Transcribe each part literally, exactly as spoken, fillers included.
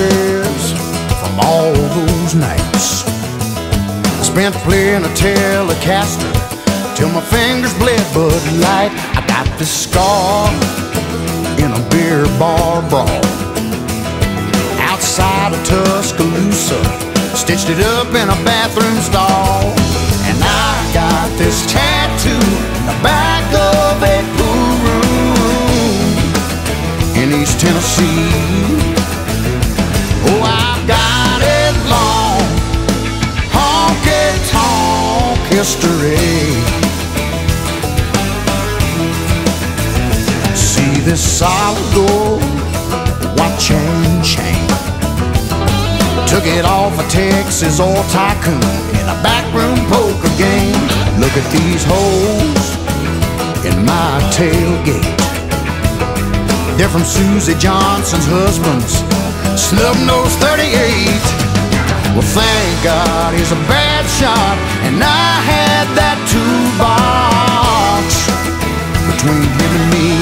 callouses from all those nights. I spent playing a telecaster till my fingers bled Bud Light. I got this scar in a beer bar brawl outside of Tuscaloosa, stitched it up in a bathroom stall. And I got this tattoo in the back of a pool room in East Tennessee. Oh, I've got it long, honky tonk history. See this solid gold watch and chain, took it off a Texas oil tycoon in a backroom poker game. Look at these holes in my tailgate. They're from Suzy Johnson's husband's Snubnose thirty-eight. Well, thank God he's a bad shot, and I had that toolbox between him and me.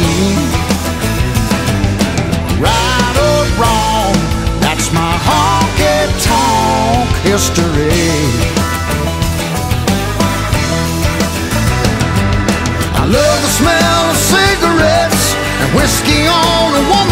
Right or wrong, that's my honky tonk history. I love the smell of cigarettes and whiskey on a woman